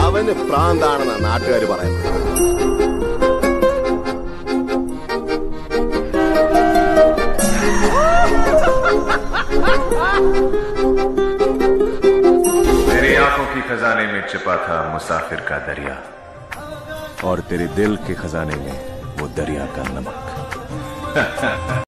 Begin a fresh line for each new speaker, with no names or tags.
അവന് പ്രാന്താണെന്നാണ് നാട്ടുകാർ പറയുന്നത്.
तेरी आंखों की खजाने में छिपा था मुसाफिर का दरिया, और तेरे दिल के खजाने में वो दरिया का नमक।